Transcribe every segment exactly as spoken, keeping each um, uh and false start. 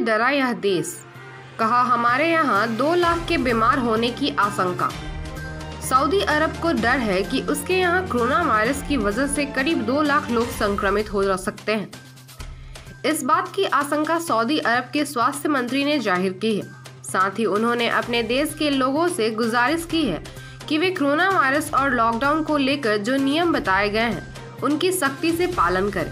डरा यह देश, कहा हमारे यहाँ दो लाख के बीमार होने की आशंका। सऊदी अरब को डर है कि उसके यहाँ कोरोना वायरस की वजह से करीब दो लाख लोग संक्रमित हो सकते हैं। इस बात की आशंका सऊदी अरब के स्वास्थ्य मंत्री ने जाहिर की है। साथ ही उन्होंने अपने देश के लोगों से गुजारिश की है कि वे कोरोना वायरस और लॉकडाउन को लेकर जो नियम बताए गए हैं उनकी सख्ती से पालन करें।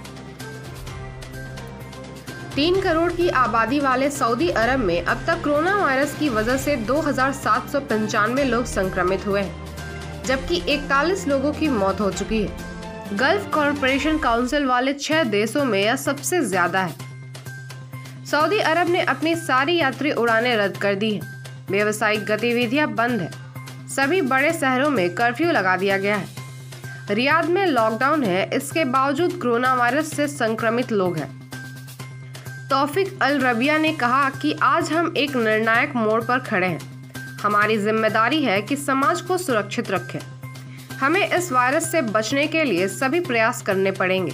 तीन करोड़ की आबादी वाले सऊदी अरब में अब तक कोरोना वायरस की वजह से दो हजार सात सौ पंचानवे लोग संक्रमित हुए हैं, जबकि इकतालीस लोगों की मौत हो चुकी है। गल्फ कॉरपोरेशन काउंसिल वाले छह देशों में यह सबसे ज्यादा है। सऊदी अरब ने अपनी सारी यात्री उड़ानें रद्द कर दी हैं। व्यावसायिक गतिविधियां बंद है। सभी बड़े शहरों में कर्फ्यू लगा दिया गया है। रियाद में लॉकडाउन है, इसके बावजूद कोरोना वायरस से संक्रमित लोग हैं। तौफीक अल रबिया ने कहा कि आज हम एक निर्णायक मोड़ पर खड़े हैं। हमारी जिम्मेदारी है कि समाज को सुरक्षित रखें। हमें इस वायरस से बचने के लिए सभी प्रयास करने पड़ेंगे।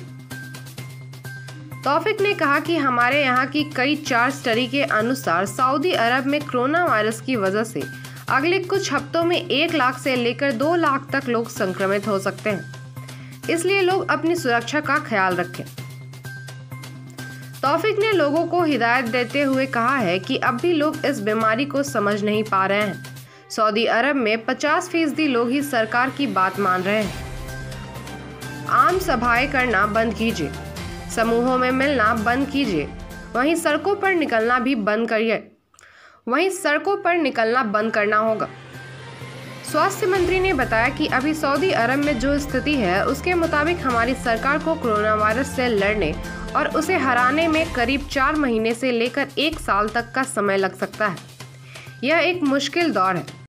तौफीक ने कहा कि हमारे यहाँ की कई चार स्टडी के अनुसार सऊदी अरब में कोरोना वायरस की वजह से अगले कुछ हफ्तों में एक लाख से लेकर दो लाख तक लोग संक्रमित हो सकते हैं। इसलिए लोग अपनी सुरक्षा का ख्याल रखें। तौफीक ने लोगों को हिदायत देते हुए कहा है कि अब भी लोग इस बीमारी को समझ नहीं पा रहे हैं। सऊदी अरब में पचास फीसदी लोग ही सरकार की बात मान रहे हैं। आम सभाएं करना बंद कीजिए, समूहों में मिलना बंद कीजिए, वहीं सड़कों पर निकलना भी बंद करिए वहीं सड़कों पर निकलना बंद करना होगा। स्वास्थ्य मंत्री ने बताया कि अभी सऊदी अरब में जो स्थिति है उसके मुताबिक हमारी सरकार को कोरोना वायरस से लड़ने और उसे हराने में करीब चार महीने से लेकर एक साल तक का समय लग सकता है। यह एक मुश्किल दौर है।